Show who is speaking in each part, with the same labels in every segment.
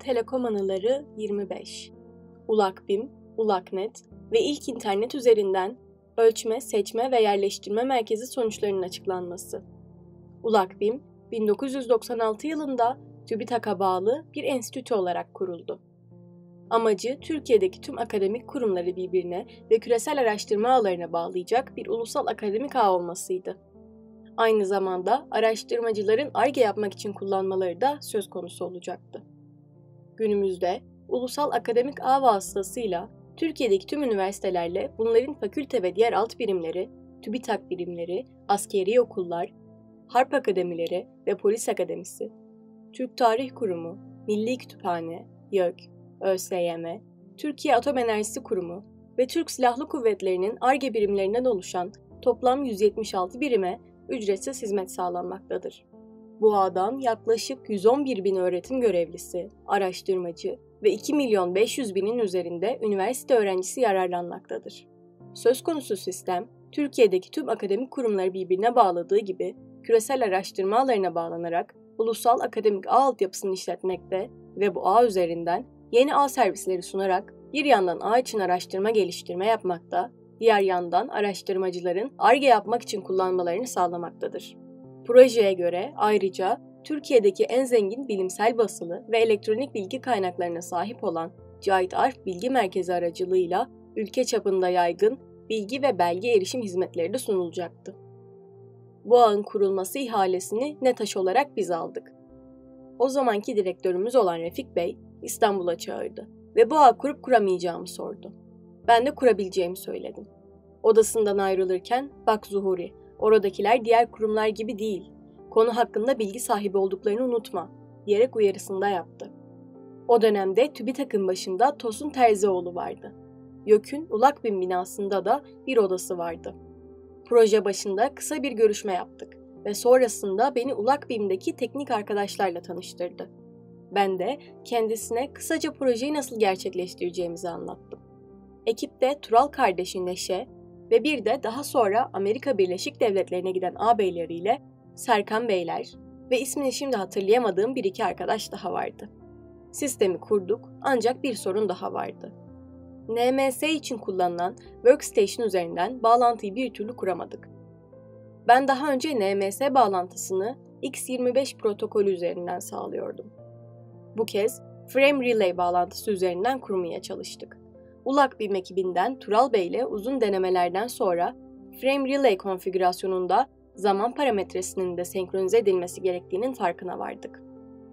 Speaker 1: Telekom Anıları 25. ULAKBİM, ULAKNET ve ilk internet üzerinden ölçme, seçme ve yerleştirme merkezi sonuçlarının açıklanması. ULAKBİM, 1996 yılında TÜBİTAK'a bağlı bir enstitü olarak kuruldu. Amacı, Türkiye'deki tüm akademik kurumları birbirine ve küresel araştırma ağlarına bağlayacak bir ulusal akademik ağ olmasıydı. Aynı zamanda araştırmacıların Ar-Ge yapmak için kullanmaları da söz konusu olacaktı. Günümüzde ulusal akademik ağ vasıtasıyla Türkiye'deki tüm üniversitelerle bunların fakülte ve diğer alt birimleri, TÜBİTAK birimleri, askeri okullar, harp akademileri ve polis akademisi, Türk Tarih Kurumu, Milli Kütüphane, YÖK, ÖSYM, Türkiye Atom Enerjisi Kurumu ve Türk Silahlı Kuvvetleri'nin Ar-Ge birimlerinden oluşan toplam 176 birime ücretsiz hizmet sağlanmaktadır. Bu ağdan yaklaşık 111 bin öğretim görevlisi, araştırmacı ve 2.500.000'in üzerinde üniversite öğrencisi yararlanmaktadır. Söz konusu sistem, Türkiye'deki tüm akademik kurumları birbirine bağladığı gibi küresel araştırma ağlarına bağlanarak ulusal akademik ağ altyapısını işletmekte ve bu ağ üzerinden yeni ağ servisleri sunarak bir yandan ağ için araştırma geliştirme yapmakta, diğer yandan araştırmacıların Ar-Ge yapmak için kullanmalarını sağlamaktadır. Projeye göre ayrıca Türkiye'deki en zengin bilimsel basılı ve elektronik bilgi kaynaklarına sahip olan Cahit Arf Bilgi Merkezi aracılığıyla ülke çapında yaygın bilgi ve belge erişim hizmetleri de sunulacaktı. Bu ağın kurulması ihalesini NETAŞ olarak biz aldık. O zamanki direktörümüz olan Refik Bey İstanbul'a çağırdı ve bu ağ kurup kuramayacağımı sordu. Ben de kurabileceğimi söyledim. Odasından ayrılırken, "Bak Zuhuri, oradakiler diğer kurumlar gibi değil. Konu hakkında bilgi sahibi olduklarını unutma," diyerek uyarısında yaptı. O dönemde TÜBİTAK'ın başında Tosun Terzioğlu vardı. YÖK'ün ULAKBİM binasında da bir odası vardı. Proje başında kısa bir görüşme yaptık ve sonrasında beni ULAKBİM'deki teknik arkadaşlarla tanıştırdı. Ben de kendisine kısaca projeyi nasıl gerçekleştireceğimizi anlattım. Ekipte Tural kardeşi Neşe ve bir de daha sonra Amerika Birleşik Devletleri'ne giden ağabeyleriyle Serkan Beyler ve ismini şimdi hatırlayamadığım bir iki arkadaş daha vardı. Sistemi kurduk ancak bir sorun daha vardı. NMS için kullanılan Workstation üzerinden bağlantıyı bir türlü kuramadık. Ben daha önce NMS bağlantısını X25 protokolü üzerinden sağlıyordum. Bu kez Frame Relay bağlantısı üzerinden kurmaya çalıştık. ULAKBİM ekibinden Tural Bey ile uzun denemelerden sonra Frame Relay konfigürasyonunda zaman parametresinin de senkronize edilmesi gerektiğinin farkına vardık.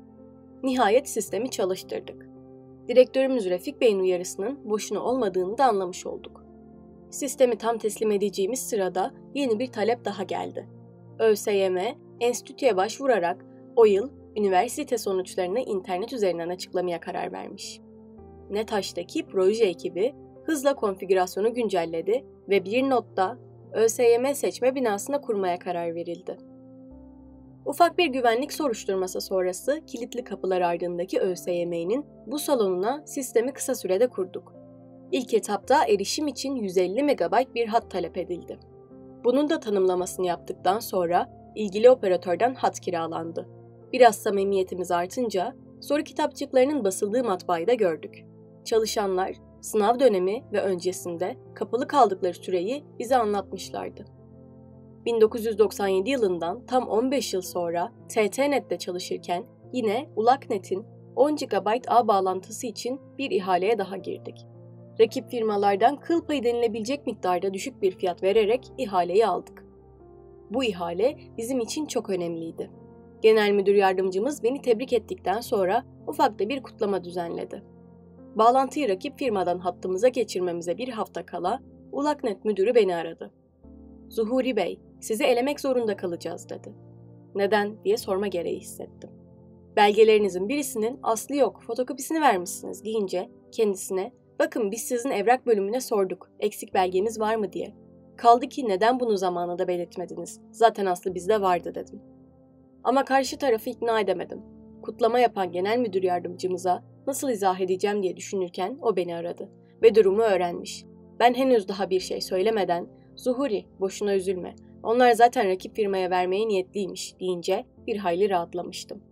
Speaker 1: Nihayet sistemi çalıştırdık. Direktörümüz Refik Bey'in uyarısının boşuna olmadığını da anlamış olduk. Sistemi tam teslim edeceğimiz sırada yeni bir talep daha geldi. ÖSYM, enstitüye başvurarak o yıl üniversite sonuçlarını internet üzerinden açıklamaya karar vermiş. NETAŞ'taki proje ekibi hızla konfigürasyonu güncelledi ve bir notta ÖSYM seçme binasına kurmaya karar verildi. Ufak bir güvenlik soruşturması sonrası kilitli kapılar ardındaki ÖSYM'nin bu salonuna sistemi kısa sürede kurduk. İlk etapta erişim için 150 MB bir hat talep edildi. Bunun da tanımlamasını yaptıktan sonra ilgili operatörden hat kiralandı. Biraz samimiyetimiz artınca soru kitapçıklarının basıldığı matbaayı da gördük. Çalışanlar sınav dönemi ve öncesinde kapalı kaldıkları süreyi bize anlatmışlardı. 1997 yılından tam 15 yıl sonra TTNet'te çalışırken yine ULAKNET'in 10 GB ağ bağlantısı için bir ihaleye daha girdik. Rakip firmalardan kıl payı denilebilecek miktarda düşük bir fiyat vererek ihaleyi aldık. Bu ihale bizim için çok önemliydi. Genel müdür yardımcımız beni tebrik ettikten sonra ufak da bir kutlama düzenledi. Bağlantıyı rakip firmadan hattımıza geçirmemize bir hafta kala ULAKNET müdürü beni aradı. "Zuhuri Bey, sizi elemek zorunda kalacağız," dedi. "Neden?" diye sorma gereği hissettim. "Belgelerinizin birisinin aslı yok, fotokopisini vermişsiniz," deyince kendisine "Bakın biz sizin evrak bölümüne sorduk, eksik belgeniz var mı diye. Kaldı ki neden bunu zamanında belirtmediniz, zaten aslı bizde vardı," dedim. Ama karşı tarafı ikna edemedim. Kutlama yapan genel müdür yardımcımıza nasıl izah edeceğim diye düşünürken o beni aradı ve durumu öğrenmiş. Ben henüz daha bir şey söylemeden "Zuhuri, boşuna üzülme, onlar zaten rakip firmaya vermeye niyetliymiş," deyince bir hayli rahatlamıştım.